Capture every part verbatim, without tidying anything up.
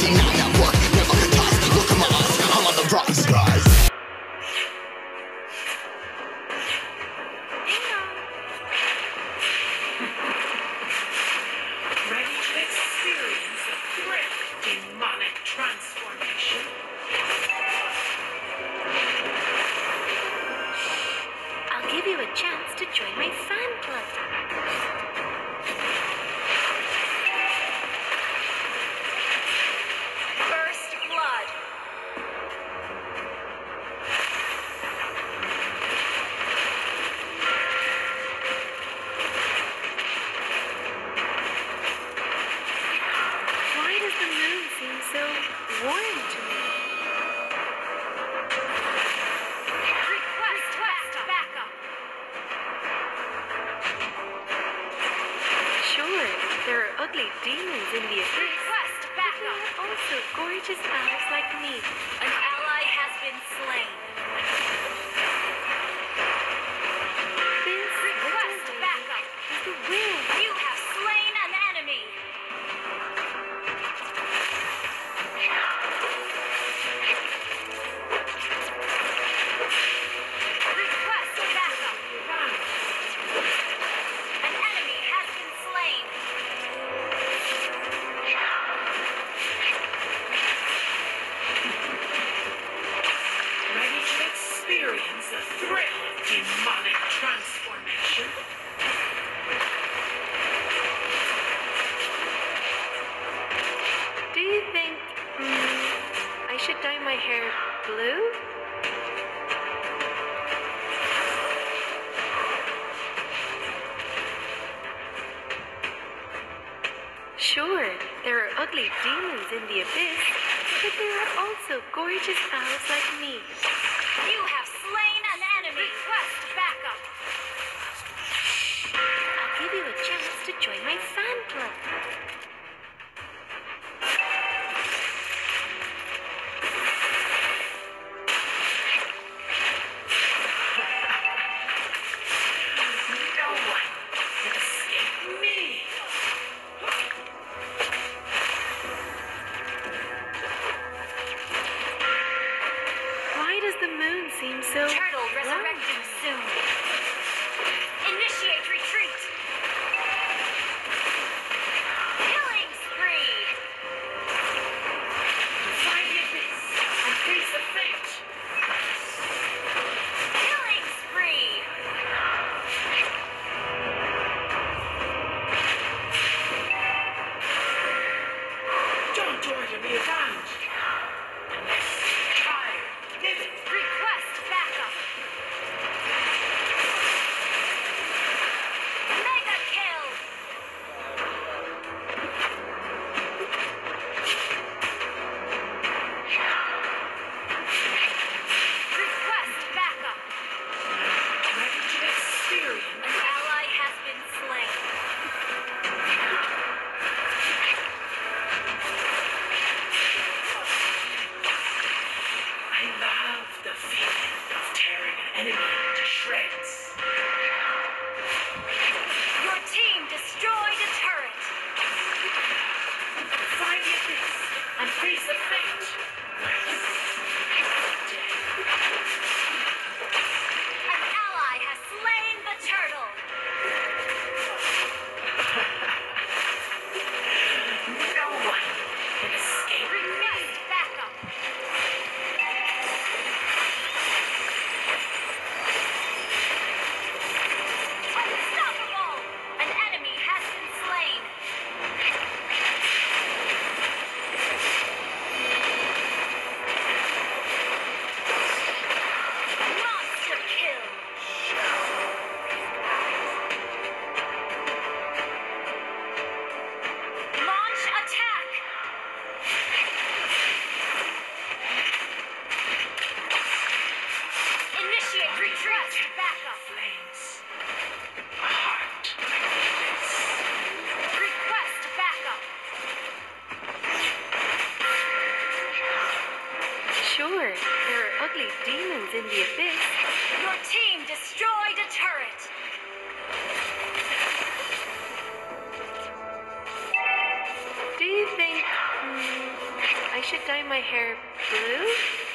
deny that work, never dies. Look at my eyes, I'm on the rotten skies. Ready to experience the thrill of demonic transformation? I'll give you a chance to join my fan club. First blood. Why does the moon seem so warm to me? Request backup. Sure, there are ugly demons in the abyss. Request There backup. are also gorgeous elves like me. An ally has been slain. This Request little backup. lady is the wind. You have slain an enemy. Request backup. An enemy has been slain. Ready to experience the thrill of demonic transformation? Do you think mm, I should dye my hair blue? Sure, there are ugly demons in the abyss, but there are also gorgeous elves like me. You have slain an enemy. Request backup. I'll give you a chance to join my fan club. No one can escape me. Why does the moon seem so Turtle warm? resurrecting soon. Initiate retreat. Killing spree. Find the abyss and face the fate. Killing spree. Don't order me around. Unless you're tired, live it. Request backup. Mega kill. Request backup. Ready to experience An ally has been slain. I love the feeling of tearing an enemy to shreds. Your team destroyed a turret. Find the abyss and face the fate. An ally has slain the turtle. No one can escape me. Request backup. Unstoppable. An enemy has been slain. Monster kill. Launch attack. Initiate retreat. Backup. Flames. A heart like the abyss. Request backup. Sure, there are ugly demons in the abyss. Your team destroyed a turret. Do you think mm, should dye my hair blue?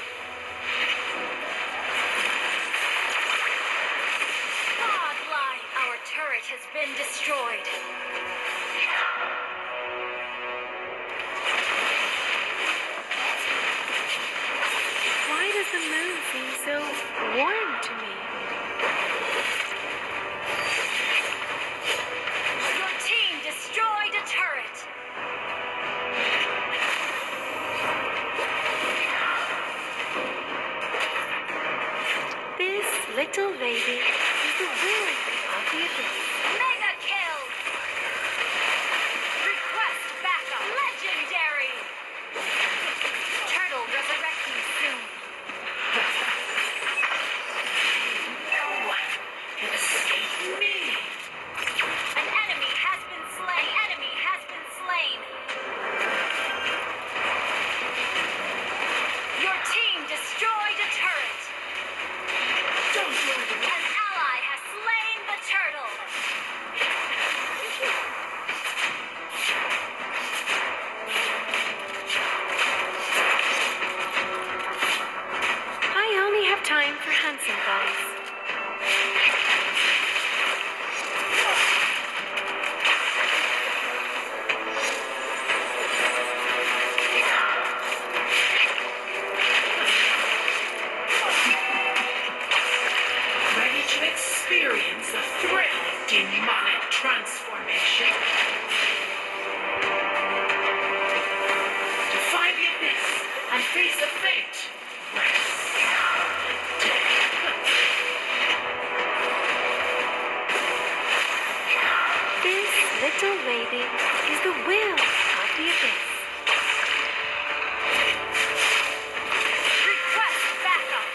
Godlike! Our turret has been destroyed. Why does the moon seem so warm to me? Your team destroyed a turret. This little lady is the will of the abyss. Mega kill! Request backup! Legendary! Turtle resurrecting soon. No one can escape me. An enemy has been slain. An enemy has been slain. Your team destroyed a turret. Don't do it again. An ally has slain the turtle. I only have time for handsome guys. Ready to experience the thrill of demonic transformation? Defy the abyss and face the fate. Rest. This little lady is the will of the abyss. Request backup.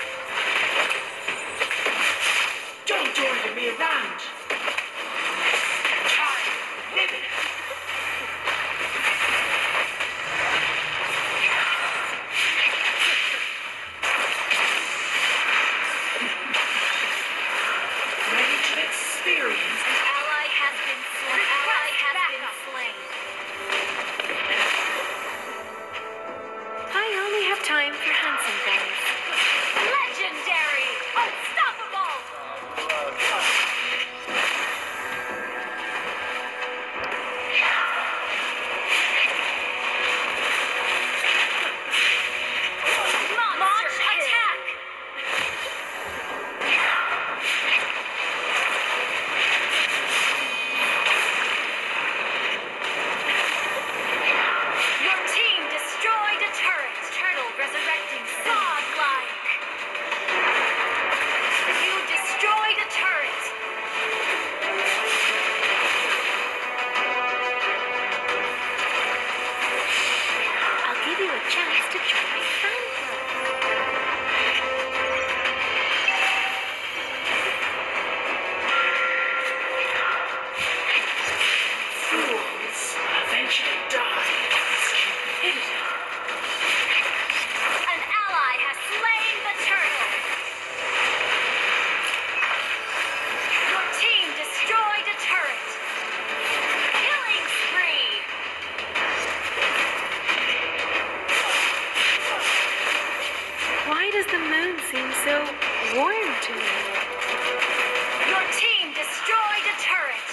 Don't order me around. Time limited. Ready to experience An ally has been slain. An ally has been slain. I only have time for handsome guys. Legendary! Unstoppable! Monster attack! Your team destroyed a turret. Turtle resurrecting godlike. You destroyed a turret. I'll give you a chance to join my fan club. fools eventually die in stupidity. An ally has slain the turtle. Your team destroyed a turret. Killing spree. Why does the moon seem so warm to me? Your team destroyed a turret.